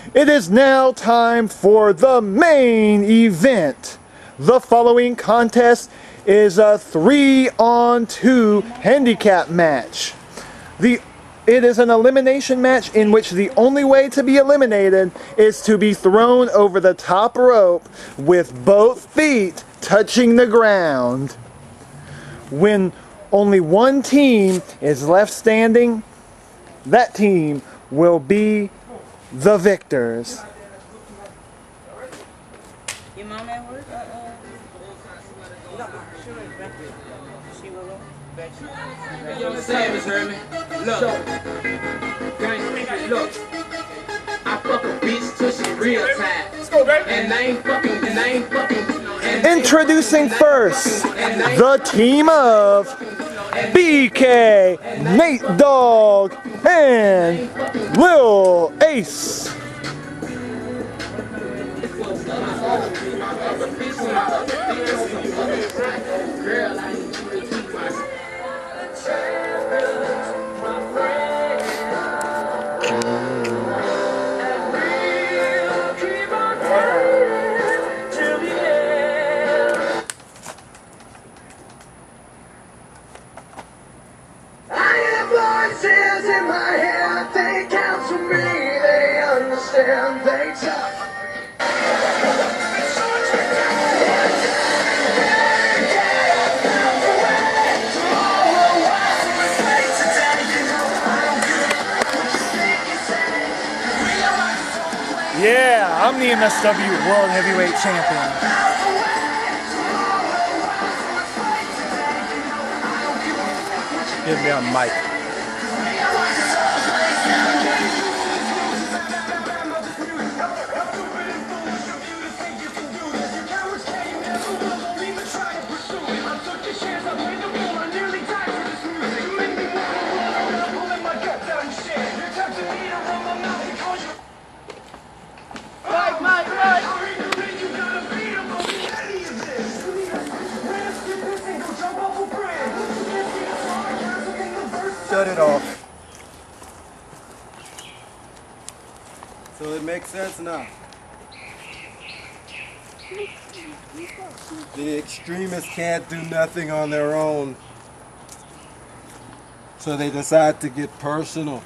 It is now time for the main event. The following contest is a 3-on-2 handicap match. It is an elimination match in which the only way to be eliminated is to be thrown over the top rope with both feet touching the ground. When only one team is left standing, that team will be the victors. Your mom at work? You understand, Miss Herman? Look, I fuck a bitch till she real tight. Let's go, baby. And I ain't fucking. Introducing first, the team of BK, Nate Dogg, and Lil Ace. Voices in my head, they count for me, they understand, they talk. Yeah, I'm the MSW World Heavyweight Champion. Give me a mic. Shut it off. So it makes sense now. The extremists can't do nothing on their own. So they decide to get personal.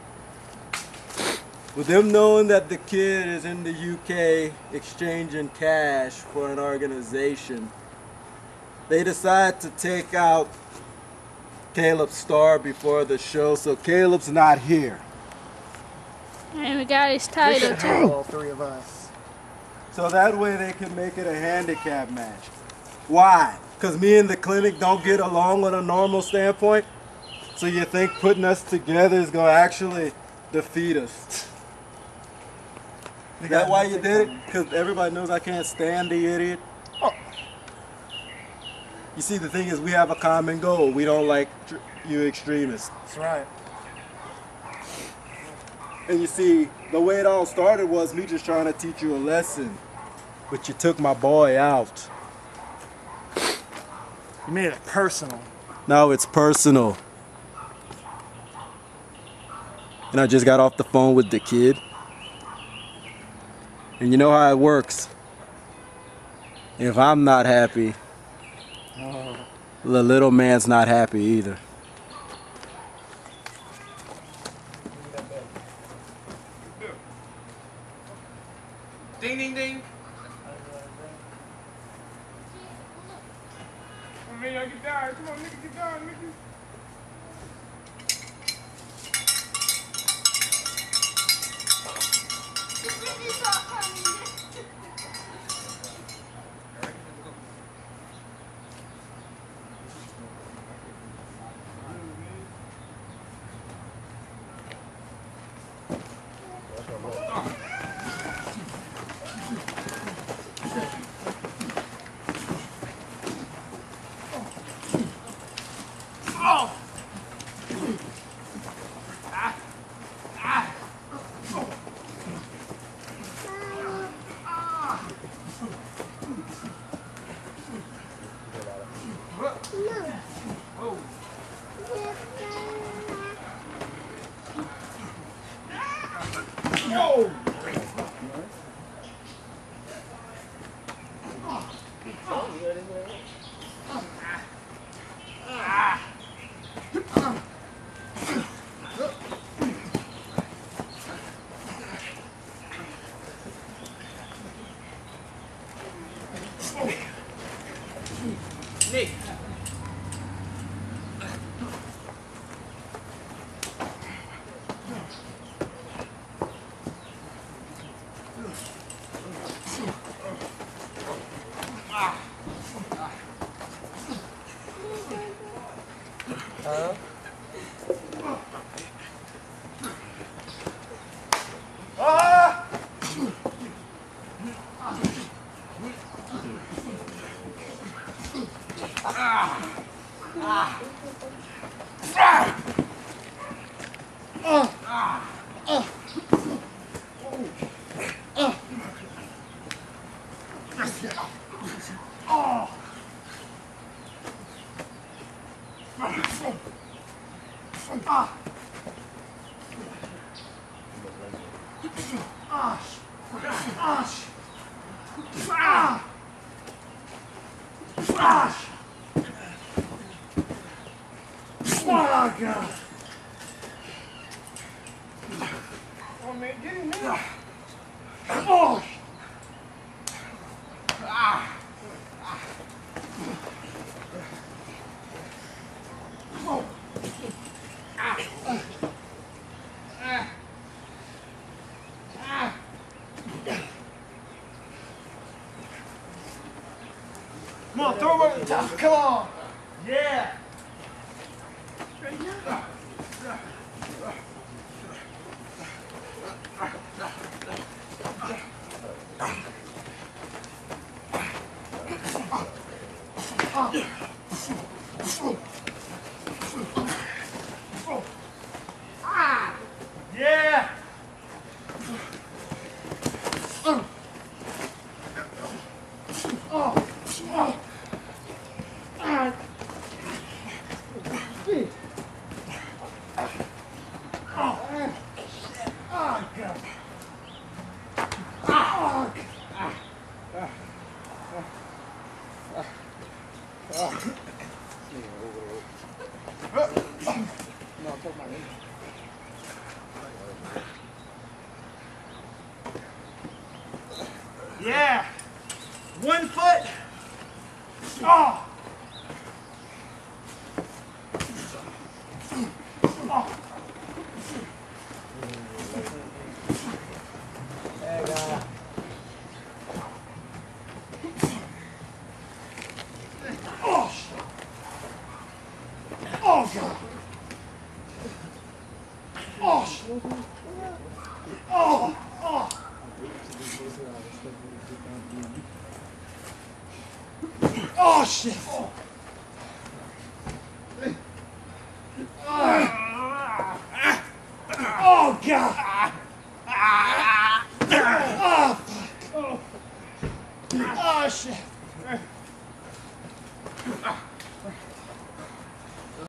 With them knowing that the kid is in the UK exchanging cash for an organization, they decide to take out Caleb Starr before the show, so Caleb's not here. And we got his title too. All three of us. So that way they can make it a handicap match. Why? Because me and the clinic don't get along on a normal standpoint? So you think putting us together is going to actually defeat us? Is that why you did it? Because everybody knows I can't stand the idiot? Oh. You see, the thing is, we have a common goal. We don't like you extremists. That's right. And you see, the way it all started was me just trying to teach you a lesson. But you took my boy out. You made it personal. Now it's personal. And I just got off the phone with the kid. And you know how it works. If I'm not happy, the little man's not happy either. Ding, ding, ding. Come on, y'all get down. Come on, nigga, get down, nigga. Oh, God. Oh, man, get him, man. Oh. Come on, throw him over the top. Come on. Yeah. Yeah. Yeah. 1 foot. Oh. Oh, God. Oh, shit. Oh, oh. Oh, shit. Oh, God. Oh, fuck. Oh, shit.